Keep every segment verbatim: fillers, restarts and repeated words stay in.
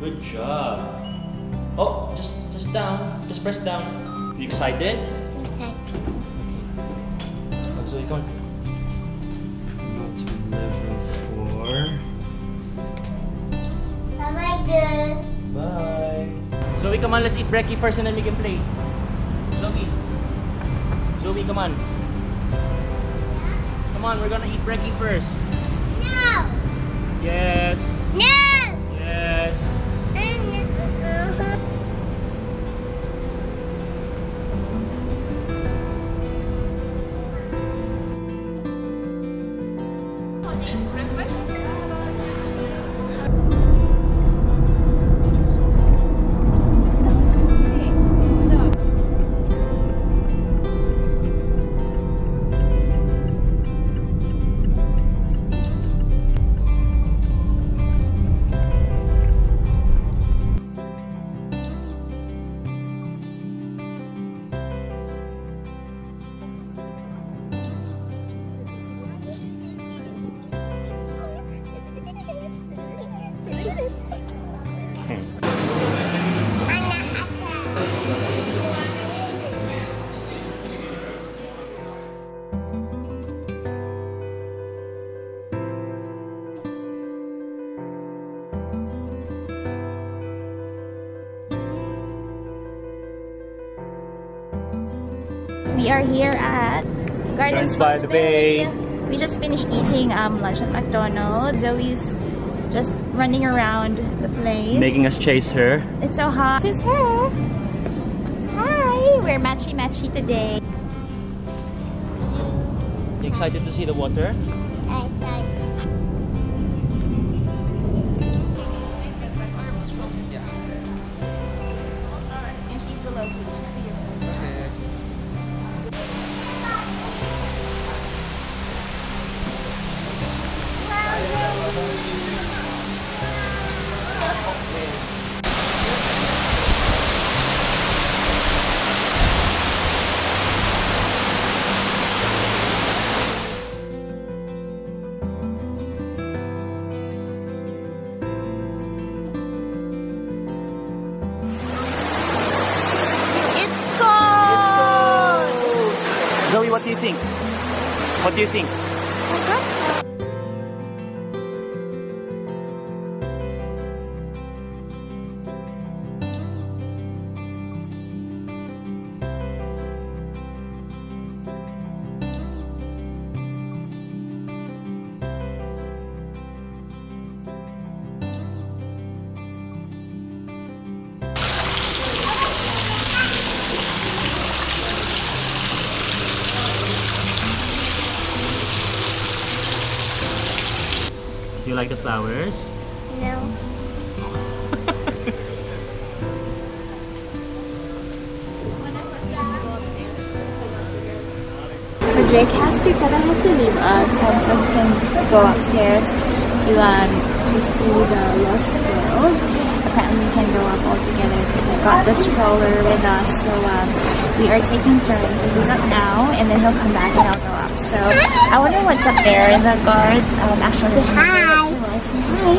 Good job. Oh, just just down. Just press down. You excited? Excited. So you come. Go to level four. Bye bye, girl. Bye. Zoe, come on. Let's eat brekkie first, and then we can play. Zoe. Zoe, come on. Come on. We're gonna eat brekkie first. No. Yes. No. Yes. We are here at Gardens by the Bay. We just finished eating um, lunch at McDonald's. Zoe's just running around the place. Making us chase her. It's so hot. It's her. Hi! We're matchy matchy today. You excited to see the water? Excited. And she's below, so you should see yourself. Zoe, what do you think? What do you think? You like the flowers? No. So Jake has to, Tata has to leave us um, so he can go upstairs to um to see the lost world. Apparently we can go up all together because I got the stroller with us. So um, we are taking turns. So he's up now, and then he'll come back and I'll go up. So I wonder what's up there. The guards um actually Hi. to us. Hi.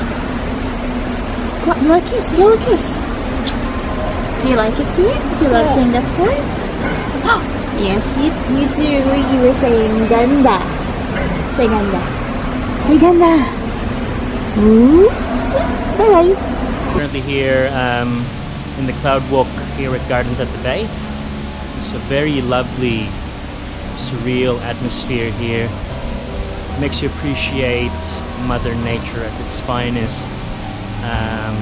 What? Blow a kiss. Blow a kiss. Do you like it here? Do you love seeing the fort? Yes, you, you do. You were saying ganda. Say ganda. Say ganda. Ooh. Bye. Currently here um, in the cloud walk here at Gardens at the Bay. It's a very lovely, surreal atmosphere here. Makes you appreciate Mother Nature at its finest. Um,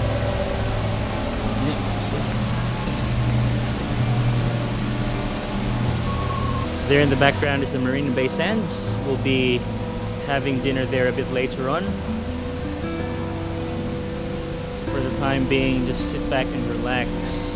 There in the background is the Marina Bay Sands. We'll be having dinner there a bit later on. So for the time being, just sit back and relax.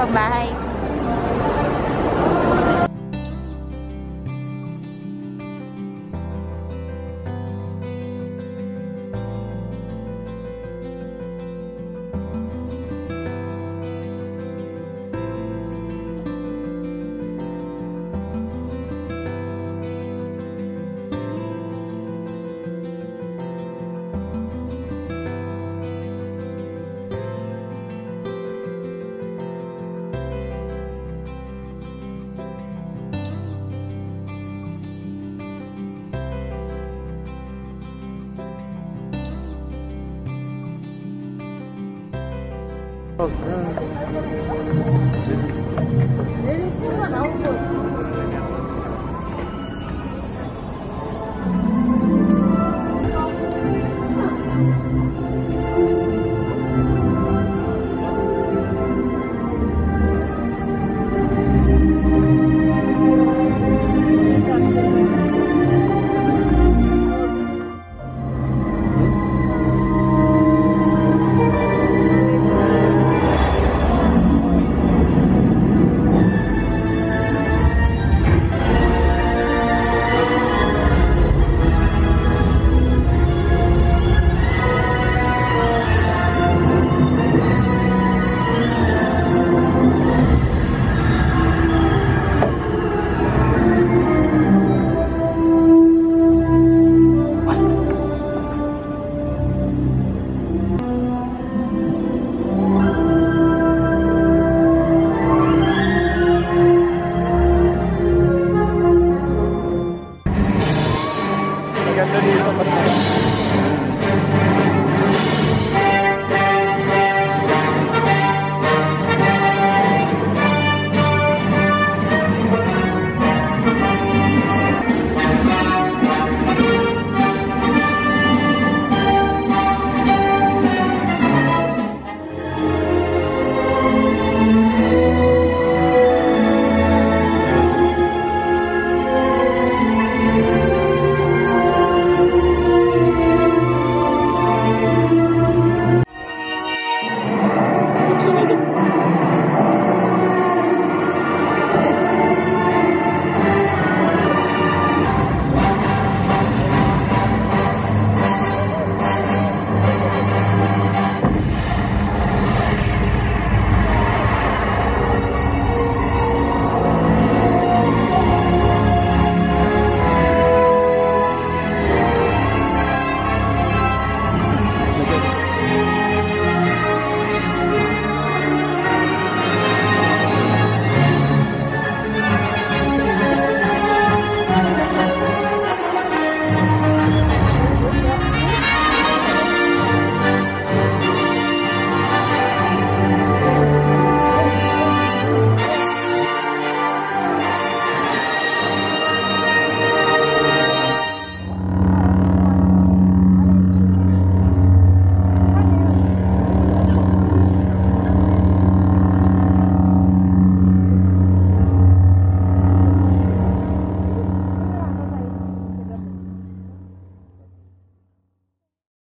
ibang bahay. 내일 수가 나온 거.